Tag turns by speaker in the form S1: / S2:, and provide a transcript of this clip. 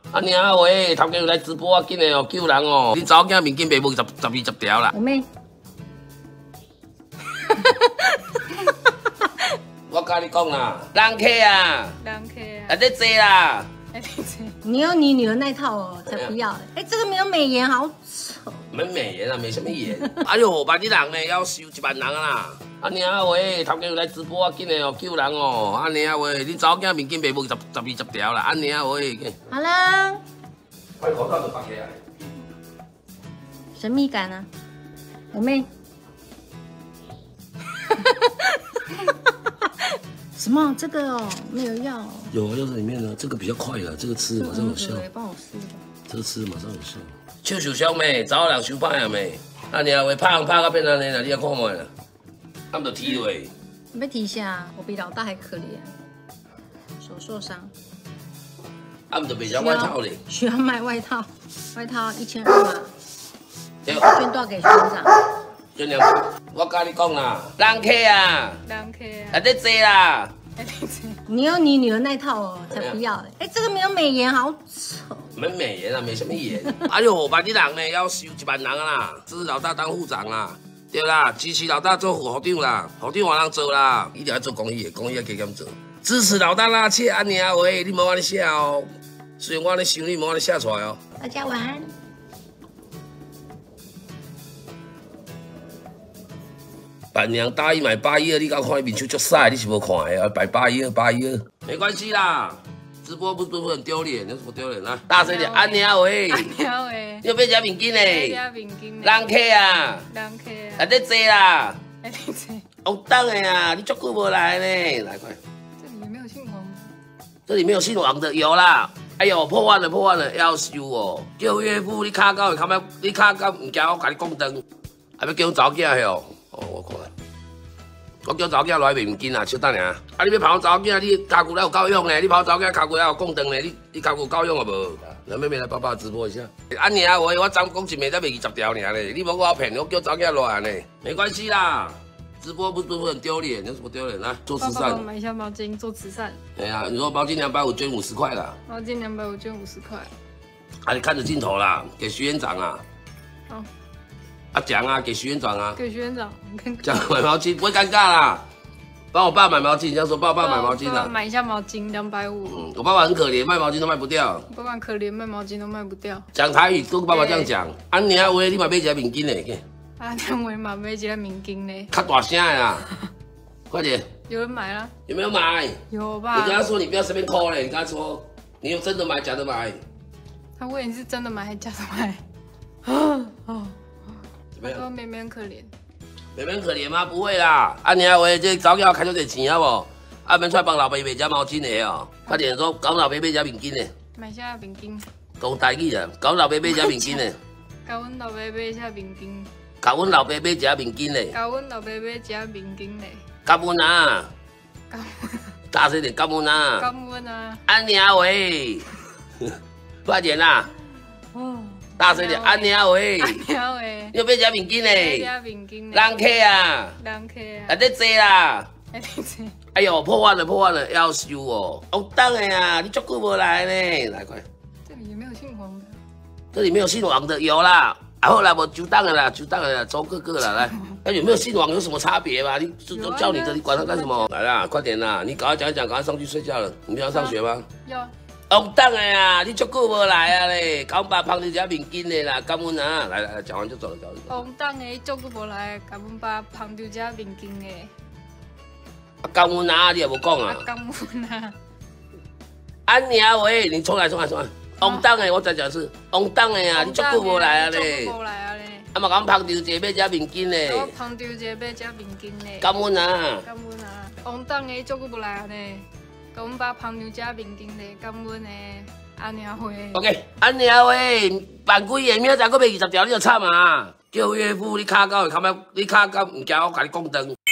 S1: 啊娘啊喂，头家又来直播啊，紧的哦，救人哦！你查某囝面筋袂无12条啦。
S2: 我妹。
S1: 我甲你讲啦，人客啊，啊在坐啦。
S2: 你有你女儿那套哦，才不要！哎，这个没有美颜，好丑。
S1: 没美颜啊，没什么颜。哎呦，万啲人呢要收1万人啦。啊娘啊喂，头家又来直播啊，紧的哦，救人哦！啊娘啊喂，你查某囝面筋袂无12条啦。啊娘啊喂。
S2: 好了。
S1: 快口罩都拔起来。
S2: 神秘感啊，我妹。什么？这个哦，没有药。
S1: 有啊，药在里面呢。这个比较快的，这个吃马上有效。
S2: 帮我试吧。
S1: 这个吃马上有效。手受伤没？查某人伤歹啊没？啊娘喂，拍到变安尼啦，你也看卖啦。他们就踢落。
S2: 你别提一下，我比老大还可怜，手受伤。
S1: 他们就卖条外套嘞。
S2: 需要卖外套，外套1200嘛。
S1: 对。
S2: 捐多少给学长？
S1: 捐200。我跟你讲啦，人客啊，啊在坐啦。
S2: 你有你女儿那套哦，才不要！哎，这个没有美颜，好丑。
S1: 没美颜啊，没什么颜。哎呦，万啲人呢要收1万人啦，支持老大当副长啦，对啦，支持老大做副长啦，副长换人做啦，一定要做公益的，公益要加减做。支持老大啦，切安尼啊喂，你莫安尼写哦，虽然我安尼想，你莫安尼写出来哦。
S2: 大家晚安。
S1: 板娘答应买812，你敢看伊面手足晒，你是无看的啊？摆812，没关系啦，直播不很丢脸，有什么丢脸啊？大声点，安娘喂，你有变假面筋嘞？人客啊，啊在坐啦，红灯的啊，你足久无来呢，来快。
S2: 这里没有姓王吗？
S1: 这里没有姓王的，有啦。哎呦，破案了，要收哦！叫岳父，你卡到看你卡到唔惊我甲你讲灯，还要叫查某囝哦。哦，我看，我叫查某囝来卖面筋啊，小等下。啊，你要跑查某囝，你骹骨还有够用呢？你跑查某囝骹骨还有供灯呢？你骹骨够用啊无？来妹妹来帮直播一下。安尼啊，我昨讲一暝才卖20条尔嘞，你莫我骗，我叫查某囝来呢，没关系啦。直播不很丢脸？有什么丢脸啊？做慈善，
S2: 买一下毛巾做慈善。
S1: 哎呀，你说毛巾250捐50块啦。
S2: 毛巾250捐50块。
S1: 啊，你看着镜头啦，给徐院长啊。
S2: 好。
S1: 啊，讲啊，给徐院长啊。
S2: 给徐院长。
S1: 讲买毛巾不会尴尬啦。帮我爸买毛巾，你要说帮我爸买毛巾啦。
S2: 买一下毛巾250。
S1: 嗯，我爸爸很可怜，卖毛巾都卖不掉。
S2: 爸爸可怜，卖毛巾都卖不掉。
S1: 讲台语跟爸爸这样讲。啊，你啊喂，你买一个面巾嘞。
S2: 啊，两位嘛买一个面巾嘞。
S1: 较大声的啦，快点。
S2: 有人买了？
S1: 有没有买？
S2: 有吧。
S1: 你跟他说你不要随便抠嘞，你跟他说你有真的买假的买。
S2: 他问你是真的买还是假的买？哦。怎么样？说妹妹很可怜。
S1: 妹妹很可怜吗？不会啦。啊，你啊喂，这早要开出点钱好不？啊，免出来帮老爸买只毛巾的哦。快点说，搞老爸买只面巾的。
S2: 买下面巾。
S1: 讲台语啊，搞老爸买只面巾的。
S2: 搞阮老爸买下面巾。
S1: 甲阮老爸买一只面巾嘞，
S2: 甲阮老爸买一只面巾嘞，
S1: 感恩啊，
S2: 感恩，
S1: 大声点，感恩啊，
S2: 感恩啊，
S1: 安娘喂，快点啦，哦，大声点，安娘喂，
S2: 安娘喂，
S1: 你有买一只面巾嘞，
S2: 买面巾嘞，
S1: 人客啊，啊在坐啦，哎呦，破案了，要收哦，红灯的啊，你足久无来呢，来快，
S2: 这里没有姓王的，
S1: 这里没有姓王的，有啦。然后来，我就当了啦，周哥哥了，来，那有没有姓王有什么差别吗？你都叫你的，你管他干什么？来啦，快点啦，你赶快讲一讲，赶快上去睡觉了。你明天要上学吗？
S2: 要。
S1: 红灯的啊，你足久无来啊嘞，甲阮爸捧你一只面巾的啦，感恩啊！来，讲完就走了，
S2: 红灯的足久无来，甲阮爸捧着一只面巾的。
S1: 啊，感恩啊，你也无讲啊。
S2: 感恩啊。
S1: 安娘喂，你重来。红灯的，我再讲一次，红灯的啊，你足久无来啊嘞。啊嘛，甲阮捧着一个买只面巾嘞。
S2: 我捧着一个买只面巾嘞。
S1: 感恩啊。
S2: 感恩啊。红灯的足久无来啊嘞，甲阮爸捧着一只面巾嘞，感恩的安娘会。
S1: OK， 安娘喂，办几个，明仔载搁卖20条，你就惨啊！叫岳父，你卡到会你卡到唔惊我甲你讲灯。